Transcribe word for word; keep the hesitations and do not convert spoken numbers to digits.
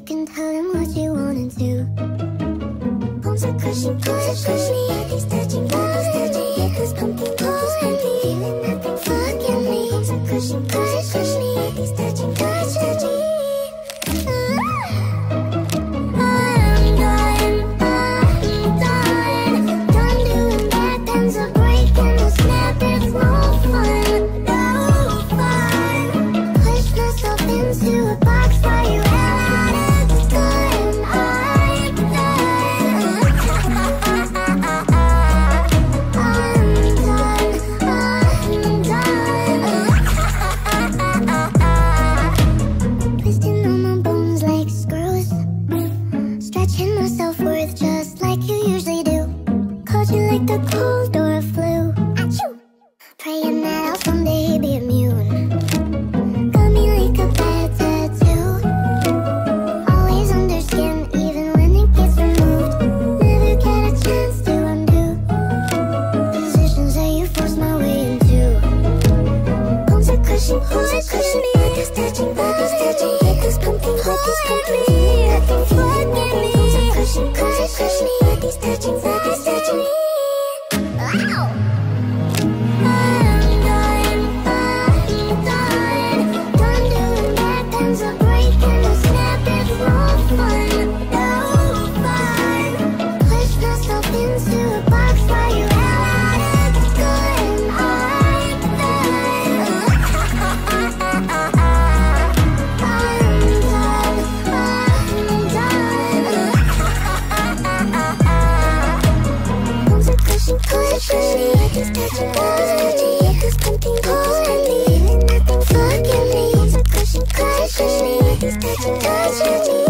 can tell him what you wanted to. Bones are crushing, bones are crushing. He's touching, he's touching. He's pumping, pumping me. Feeling nothing, fucking me. Bones are crushing, bones are crushing. He's touching, he's touching. I'm done, I'm done. Done doing backbends or breaking the snap. It's no fun, no fun. Push myself into a box for you. The cold or a flu. Achoo! Praying that I'll someday be immune. Got me like a bad tattoo. Always under skin, even when it gets removed. Never get a chance to undo positions that you forced my way into. Bones are crushing, bones are crushing. He's touching, he's touching. He's pumping, he's pumping. Nothing fucking me. Bones are crushing, bones are crushing. He's touching, he's touching. Ow! I'm done, I'm done. Done doing backbends or breaking the snap. It's no fun, no fun. Push myself into a box for you. Out of gun, I'm done. I'm done, I'm done. Bones are crushing, crushing. He's touching, touching. He's pumping, pumping me. Feeling nothing fucking me. Bones are crushing, crushing. He's touching, touching.